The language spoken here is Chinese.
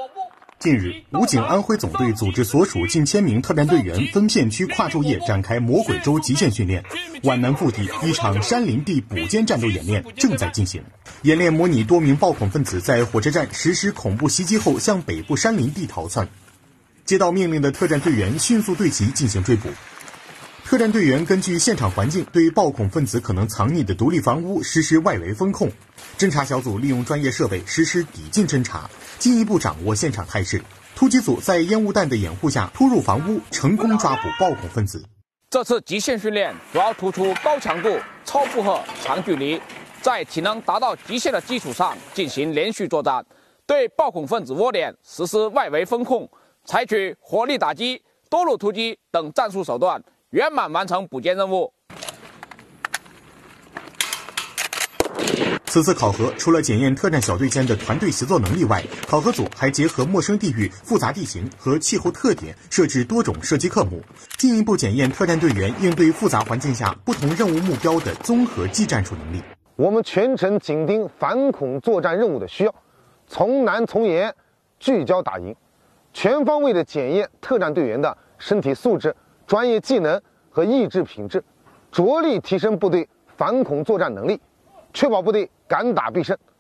近日，武警安徽总队组织所属近1000名特战队员分片区跨昼夜展开魔鬼洲极限训练。皖南腹地一场山林地补间战斗演练正在进行。演练模拟多名暴恐分子在火车站实施恐怖袭击后向北部山林地逃窜。接到命令的特战队员迅速对其进行追捕。特战队员根据现场环境对暴恐分子可能藏匿的独立房屋实施外围封控。侦查小组利用专业设备实施抵近侦查，进一步掌握现场态势。突击组在烟雾弹的掩护下突入房屋，成功抓捕暴恐分子。 这次极限训练主要突出高强度、超负荷、长距离，在体能达到极限的基础上进行连续作战，对暴恐分子窝点实施外围封控，采取火力打击、多路突击等战术手段，圆满完成补间任务。 此次考核除了检验特战小队间的团队协作能力外，考核组还结合陌生地域、复杂地形和气候特点，设置多种射击科目，进一步检验特战队员应对复杂环境下不同任务目标的综合技战术能力。 我们全程紧盯反恐作战任务的需要，从难从严，聚焦打赢，全方位的检验特战队员的身体素质、专业技能和意志品质，着力提升部队反恐作战能力，确保部队敢打必胜。